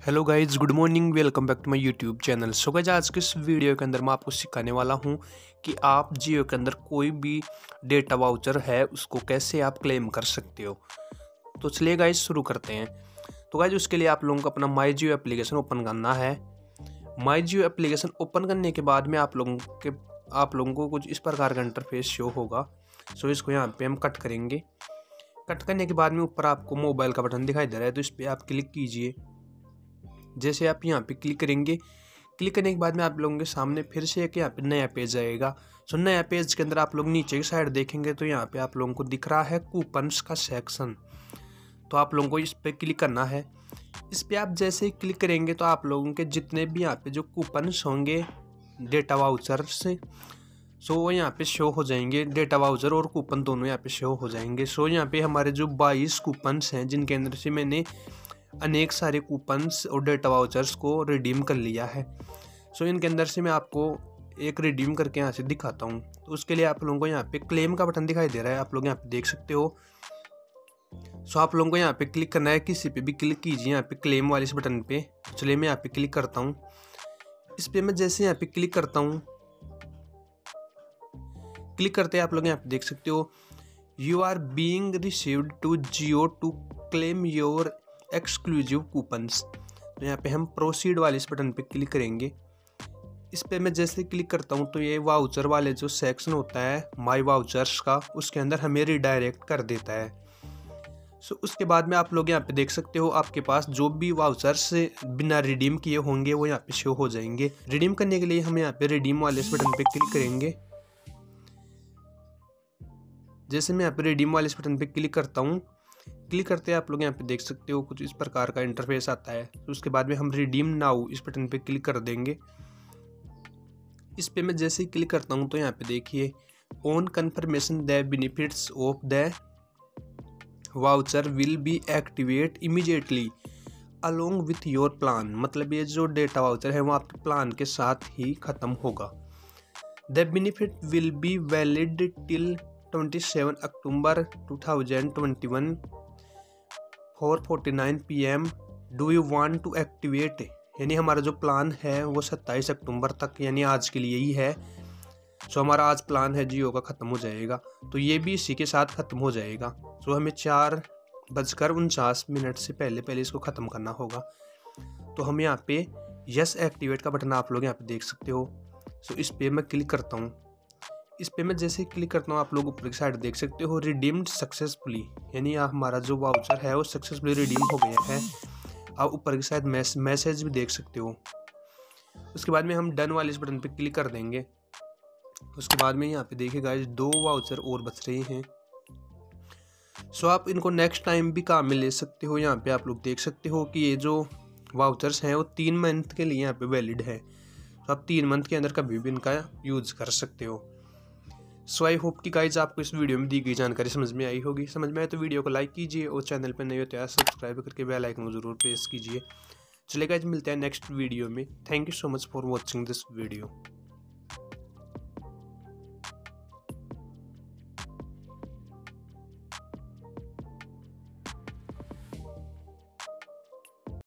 Hello guys, good morning, welcome back to my YouTube channel. So guys, आज के इस video के अंदर मैं आपको सिखाने वाला हूं कि आप जियो के अंदर कोई भी डेटा वाउचर है उसको कैसे आप क्लेम कर सकते हो। तो चलिए गाइज शुरू करते हैं। तो गाइज उसके लिए आप लोगों को अपना माई जियो एप्लीकेशन ओपन करना है। माई जियो एप्लीकेशन ओपन करने के बाद में आप लोगों को कुछ इस प्रकार का इंटरफेस शो होगा। सो इसको यहाँ पे हम कट करेंगे। कट करने के बाद में ऊपर आपको मोबाइल का बटन दिखाई दे रहा है, तो इस पर आप क्लिक कीजिए। जैसे आप यहाँ पे क्लिक करेंगे, क्लिक करने के बाद में आप लोगों के सामने फिर से एक यहाँ पे नया पेज आएगा। सो नया पेज के अंदर आप लोग नीचे की साइड देखेंगे तो यहाँ पे आप लोगों को दिख रहा है कूपन्स का सेक्शन। तो आप लोगों को इस पे क्लिक करना है। इस पे आप जैसे ही क्लिक करेंगे तो आप लोगों के जितने भी यहाँ पे जो कूपन्स होंगे डेटा वाउचर से, सो वो यहाँ पे शो हो जाएंगे। डेटा वाउचर और कूपन दोनों यहाँ पे शो हो जाएंगे। सो यहाँ पे हमारे जो 22 कूपन्स हैं जिनके अंदर से मैंने अनेक सारे कूपन्स और डेटा वाउचर्स को रिडीम कर लिया है। सो इनके अंदर से मैं आपको एक रिडीम करके यहाँ से दिखाता हूँ। तो उसके लिए आप लोगों को यहाँ पे क्लेम का बटन दिखाई दे रहा है, आप लोग यहाँ पे देख सकते हो। सो आप लोगों को यहाँ पे क्लिक करना है, किसी पे भी क्लिक कीजिए यहाँ पे क्लेम वाले इस बटन पे। चलिए मैं यहाँ पे क्लिक करता हूँ। इस पे मैं जैसे यहाँ पे क्लिक करता हूँ, क्लिक करते हैं आप लोग यहाँ पे देख सकते हो, you are being received to Jio to claim your exclusive coupons. तो यहाँ पे हम प्रोसीड वाले इस बटन पे क्लिक करेंगे। इस पे मैं जैसे क्लिक करता हूँ तो ये वाउचर वाले जो सेक्शन होता है माई वाउचर्स का, उसके अंदर हमें रिडायरेक्ट कर देता है। सो उसके बाद में आप लोग यहाँ पे देख सकते हो, आपके पास जो भी वाउचर्स बिना रिडीम किए होंगे वो यहाँ पे शो हो जाएंगे। रिडीम करने के लिए हम यहाँ पे रिडीम वाले इस बटन पे क्लिक करेंगे। जैसे मैं यहाँ पे रिडीम वाले इस बटन पे क्लिक करता हूँ, क्लिक करते हैं आप लोग यहाँ पे देख सकते हो कुछ इस प्रकार का इंटरफेस आता है। तो उसके बाद में हम रिडीम नाउ इस बटन पे क्लिक कर देंगे। इस पे मैं जैसे ही क्लिक करता हूँ तो यहाँ पे देखिए, on confirmation the benefits of the voucher will be activate immediately along with your plan. मतलब ये जो डेटा वाउचर है वो आपके प्लान के साथ ही खत्म होगा। The benefit will be valid till 27 October 2021 4:49 PM। Do you want to activate. यानी हमारा जो प्लान है वो 27 अक्टूबर तक, यानी आज के लिए ही है। सो हमारा आज प्लान है जियो का ख़त्म हो जाएगा, तो ये भी इसी के साथ ख़त्म हो जाएगा। सो हमें 4:49 से पहले इसको ख़त्म करना होगा। तो हम यहाँ पे यस एक्टिवेट का बटन आप लोग यहाँ पे देख सकते हो। सो इस पर मैं क्लिक करता हूँ। इस पे मैं जैसे क्लिक करता हूँ आप लोग ऊपर की साइड देख सकते हो रिडीम्ड सक्सेसफुली, यानी हमारा जो वाउचर है वो सक्सेसफुली रिडीम हो गया है। आप ऊपर की साइड मैसेज भी देख सकते हो। उसके बाद में हम डन वाले इस बटन पे क्लिक कर देंगे। उसके बाद में यहाँ पे देखिए गाइस, 2 वाउचर और बच रहे हैं। सो आप इनको नेक्स्ट टाइम भी काम में ले सकते हो। यहाँ पे आप लोग देख सकते हो कि ये जो वाउचर्स हैं वो 3 मंथ के लिए यहाँ पे वैलिड है। तो आप 3 मंथ के अंदर कभी भी इनका यूज कर सकते हो। सो आई होप कि गाइज आपको इस वीडियो में दी गई जानकारी समझ में आई होगी। समझ में आए तो वीडियो को लाइक कीजिए और चैनल पर नए हो तो यार सब्सक्राइब करके बेल आइकन को जरूर प्रेस कीजिए। चलिए गाइज, मिलते हैं नेक्स्ट वीडियो में। Thank you so much for watching this video.